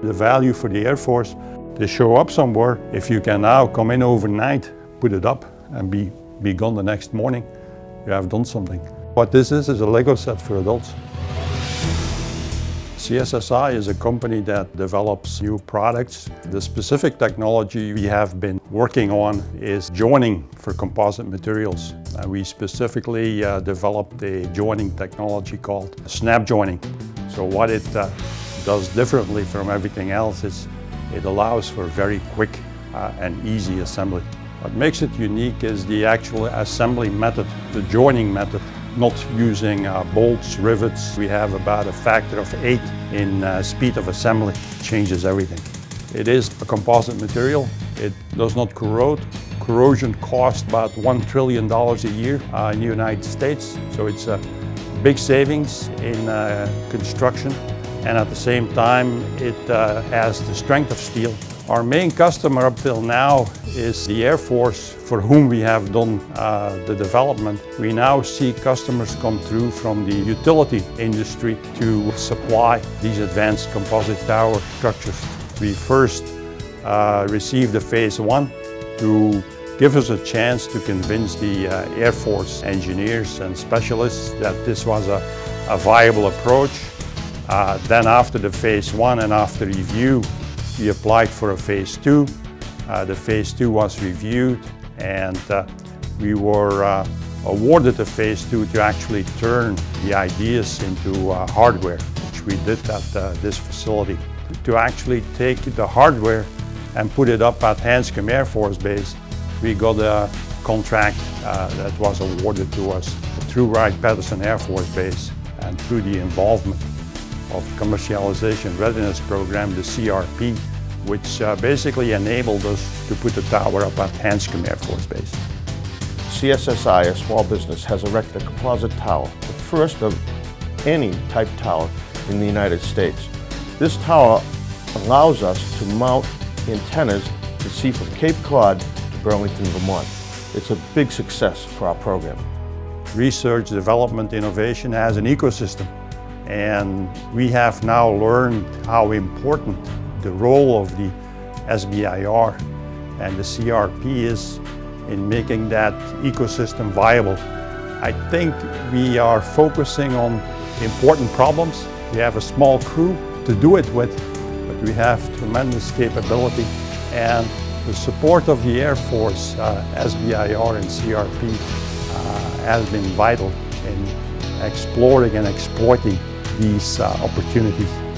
the value for the Air Force. They show up somewhere. If you can now come in overnight, put it up and be gone the next morning, you have done something. What this is a Lego set for adults. CSSI is a company that develops new products. The specific technology we have been working on is joining for composite materials. We specifically developed a joining technology called snap joining. So what it does differently from everything else is it allows for very quick and easy assembly. What makes it unique is the actual assembly method, the joining method. Not using bolts, rivets. We have about a factor of 8 in speed of assembly. It changes everything. It is a composite material. It does not corrode. Corrosion costs about $1 trillion a year in the United States. So it's a big savings in construction. And at the same time, it has the strength of steel. Our main customer up till now is the Air Force, for whom we have done the development. We now see customers come through from the utility industry to supply these advanced composite tower structures. We first received the phase 1 to give us a chance to convince the Air Force engineers and specialists that this was a viable approach. Then after the phase 1 and after review, we applied for a phase 2. The phase 2 was reviewed and we were awarded a phase 2 to actually turn the ideas into hardware, which we did at this facility. To actually take the hardware and put it up at Hanscom Air Force Base, we got a contract that was awarded to us through Wright-Patterson Air Force Base and through the involvement of Commercialization Readiness Program, the CRP, which basically enabled us to put the tower up at Hanscom Air Force Base. CSSI, a small business, has erected a composite tower, the first of any type tower in the United States. This tower allows us to mount antennas to see from Cape Cod to Burlington, Vermont. It's a big success for our program. Research, development, innovation has an ecosystem. And we have now learned how important the role of the SBIR and the CRP is in making that ecosystem viable. I think we are focusing on important problems. We have a small crew to do it with, but we have tremendous capability. And the support of the Air Force, SBIR and CRP has been vital in exploring and exploiting these opportunities.